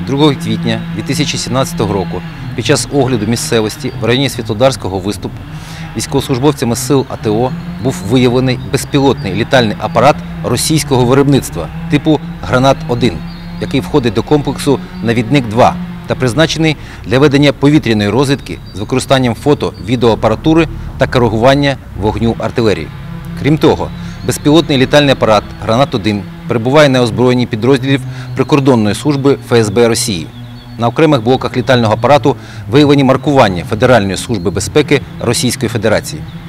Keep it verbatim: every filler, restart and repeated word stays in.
другого квітня дві тисячі сімнадцятого року під час огляду місцевості в районі Світлодарського виступу військовослужбовцями сил А Т О був виявлений безпілотний літальний апарат російського виробництва типу «Гранат один», який входить до комплексу «Навідник-два» та призначений для ведення повітряної розвідки з використанням фото, відеоапаратури та коригування вогню артилерії. Крім того, безпілотний літальний апарат «Гранат один» перебуває на озброєнні підрозділів прикордонної служби Ф С Б Росії. На окремих блоках літального апарату виявлені маркування Федеральної служби безпеки Російської Федерації.